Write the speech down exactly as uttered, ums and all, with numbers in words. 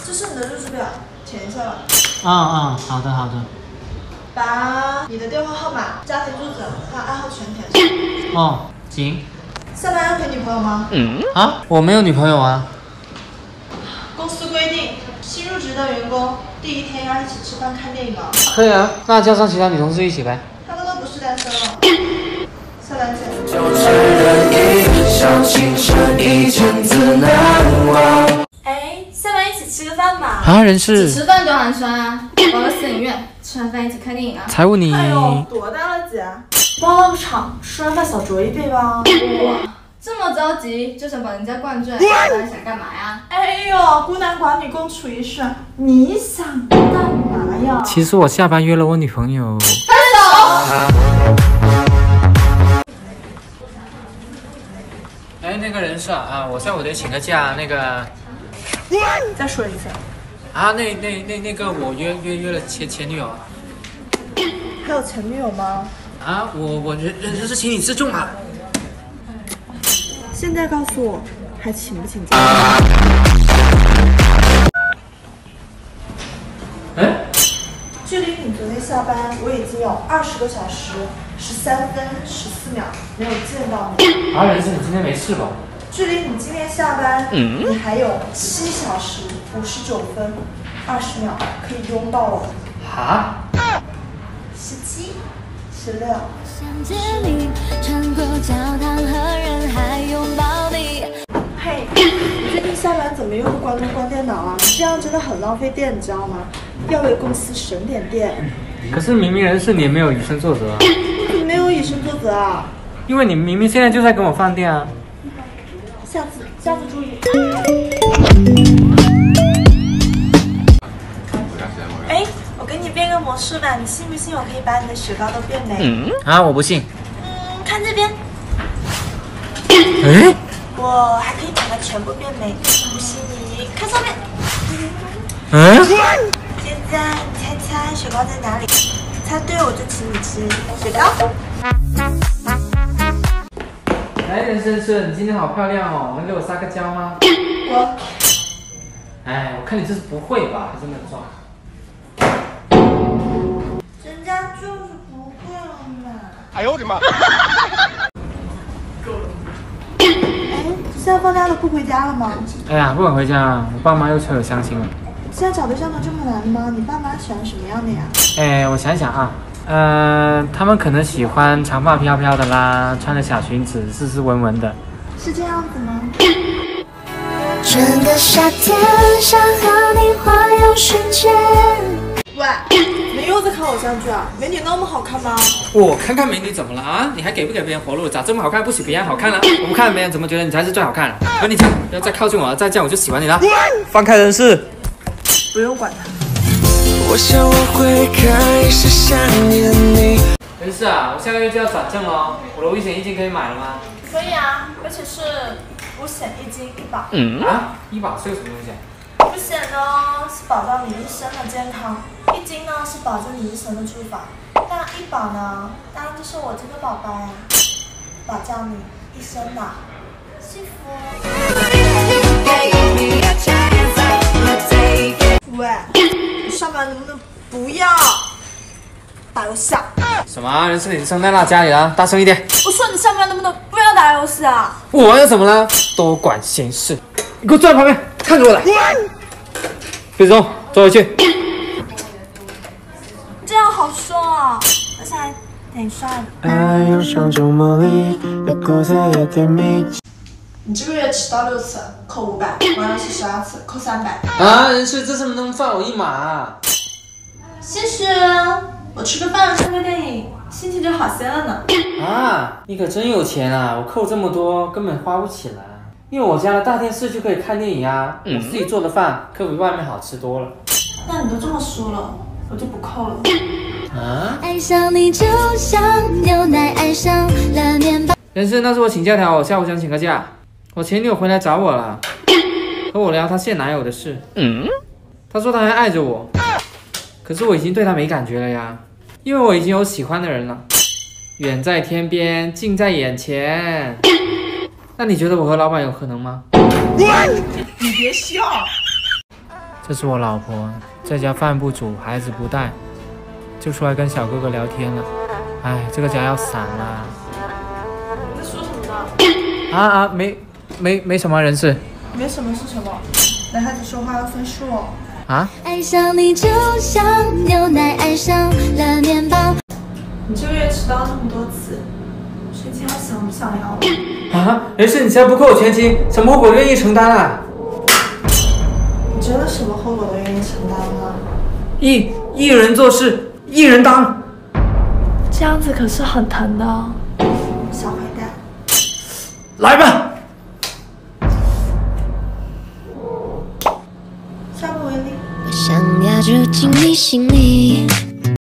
这是你的入职表，填一下吧。 啊啊，好的好的。 把你的电话号码、家庭住址和爱好全填上。 哦，行。 下班要陪女朋友吗？ 嗯啊，我没有女朋友啊。 公司规定，新入职的员工第一天要一起吃饭看电影吗？ 可以啊，那叫上其他女同事一起呗。 他们都不是单身了。下班见。 哎，下班一起吃个饭吧。 啊，人事。 只吃饭多寒酸啊！包个私影院，吃完饭一起看电影啊。 财务你。 哎呦，多大了姐？包个场，吃完饭小酌一杯吧。 哇，这么着急就想把人家灌醉，到底想干嘛呀？ 哎呦，孤男寡女共处一室，你想干嘛呀？ 其实我下班约了我女朋友。 分手。 哎，那个人事啊，啊，我下午得请个假，那个。 再说一次。 啊，那那那那个我约约约了前前女友。 还有前女友吗？ 啊，我我人人是请你吃重啊。 现在告诉我，还请不请假？ 哎， 距离你昨天下班，我已经有二十个小时十三分十四秒没有见到你。 啊，人事，你今天没事吧？ 距离你今天下班，嗯、你还有七小时五十九分二十秒可以拥抱我。 啊？ 十七、十六。 想见你，穿过教堂和人海拥抱你。 嘿，你最近下班怎么又不关灯关电脑啊？你这样真的很浪费电，你知道吗？要为公司省点电。 可是明明人事你也没有以身作则啊。 你没有以身作则啊？ 因为你明明现在就在跟我放电啊。 下次，下次注意。哎，我给你变个魔术吧，你信不信我可以把你的雪糕都变美？ 嗯啊，我不信。 嗯，看这边。 哎， 我还可以把它全部变美，不信你看上面。 嗯。 现在你猜猜雪糕在哪里？猜对我就请你吃雪糕。 哎，人事人事，你今天好漂亮哦，能给我撒个娇吗？ 我。 哎，我看你这是不会吧，还是那装？ 人家就是不会了嘛。 哎呦我的妈！ 哎，现在放假了不回家了吗？ 哎呀，不敢回家，我爸妈又催我相亲了。 现在找对象能这么难吗？你爸妈喜欢什么样的呀？ 哎，我想想啊，呃，他们可能喜欢长发飘飘的啦，穿着小裙子，斯斯文文的。 是这样子吗？ 整个夏天想和你环游世界。 喂，你又在看偶像剧啊？美女那么好看吗？ 我看看美女怎么了啊？你还给不给别人活路？咋这么好看不许别人好看了？我不看别人怎么觉得你才是最好看的？和你讲，不要再靠近我了，再这样我就喜欢你了。放开人事。 不用管他。 我想我会开始想念你。 人事啊，我下个月就要转正了，我的危险一金可以买了吗？ 可以啊，而且是五险一金一保。 嗯啊，医保是个什么东西？ 五险呢是保障你一生的健康，一金呢是保证你一生的住房，那医保呢，当然就是我这个宝宝呀，保障你一生的幸福。喂，你上班能不能不要打游戏啊？ 什么啊？人事你圣诞到家里了，大声一点！ 我说你上班能不能不要打游戏啊？ 我又怎么了？多管闲事！你给我坐在旁边，看着我来。别动，坐回去。 这样好说啊，而且还挺帅的。 爱有双重魔力，有苦涩有甜蜜。 你这个月迟到六次，扣五百；玩游戏十二次，扣三百。 啊，人事，这次能放我一马、啊？ 谢谢。我吃个饭，看个电影，心情就好些了呢。 啊，你可真有钱啊！我扣这么多，根本花不起来。因为我家的大电视就可以看电影啊，我自己做的饭可比外面好吃多了。 那你都这么说了，我就不扣了。 啊？ 爱上你就像牛奶爱上了面包。 人事，那是我请假条，我下午想请个假。我前女友回来找我了，和我聊她现男友的事。嗯，她说她还爱着我，可是我已经对她没感觉了呀，因为我已经有喜欢的人了。远在天边，近在眼前。那你觉得我和老板有可能吗？ 你别笑。 这是我老婆，在家饭不煮，孩子不带，就出来跟小哥哥聊天了。哎，这个家要散了。 你在说什么呢？ 啊啊，没没没什么人事。 没什么是什么？男孩子说话要算数哦。 啊？ 爱上你就像牛奶爱上了面包。 你这个月迟到那么多次，全勤还想不想要？ 啊？人事你现在不扣我全勤，什么后果愿意承担啊？ 你真的什么后果都愿意承担吗？ 一一人做事一人当， 这样子可是很疼的哦，小坏蛋。 来吧。 下不为例。 我想要住进你心里。